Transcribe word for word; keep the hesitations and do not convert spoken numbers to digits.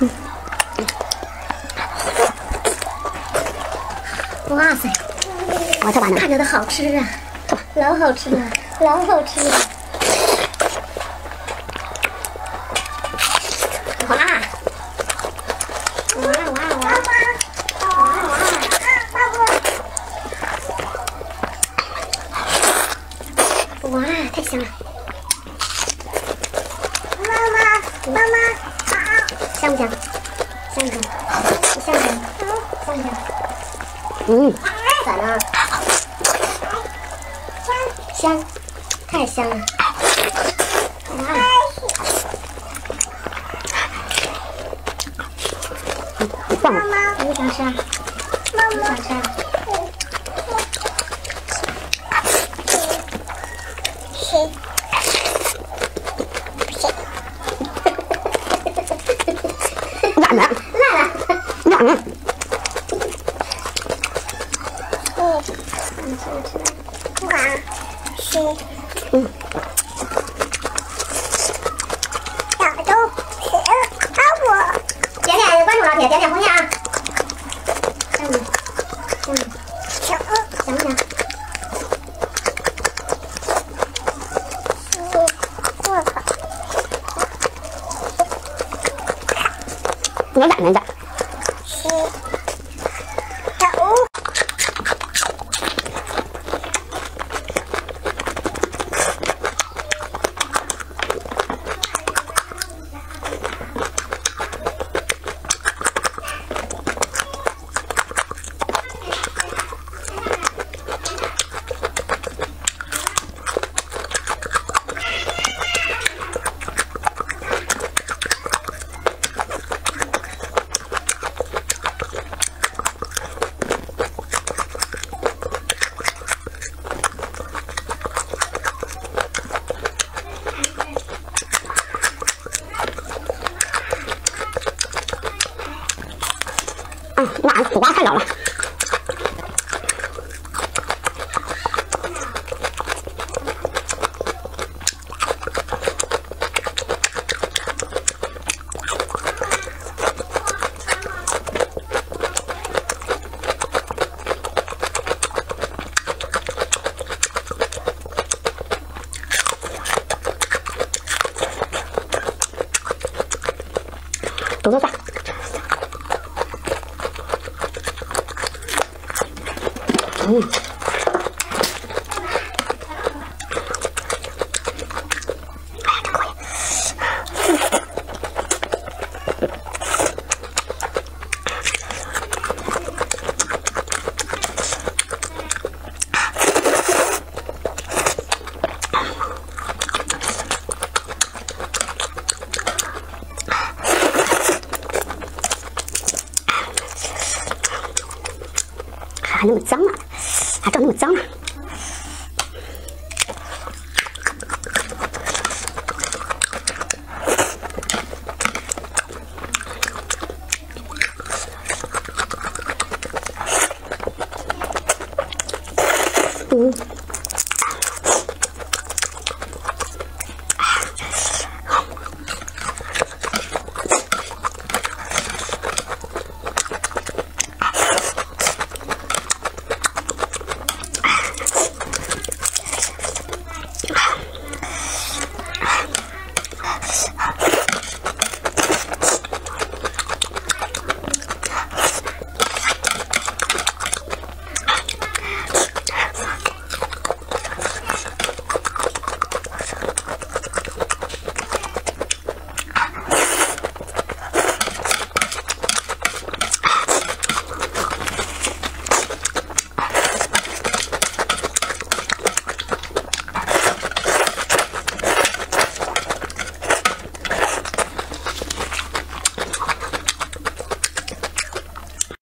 哇塞！ 我这完了， 看着都好吃啊，老好吃了，老好吃了。好辣！哇哇哇！哇，太香了！ 妈妈，妈妈， 香不香？香不香？香不香？香不香？ 嗯， 咋了？香，太香了！哇！ 棒！ 妈妈， 你想吃啊？ 妈妈你想，吃啊？ 谁？ 软了， 辣了！ 软了。 嗯， 你吃不吃？ 哇，谁？ 嗯， 小都谁帮我？ 点点关注老铁，点点红心啊！香不香？香不小香不香？ 嗯，我靠， 我软了点。 谁？小啊，辣，苦瓜太老了。多多蒜。嗯，还那么脏啊，还长那么脏啊。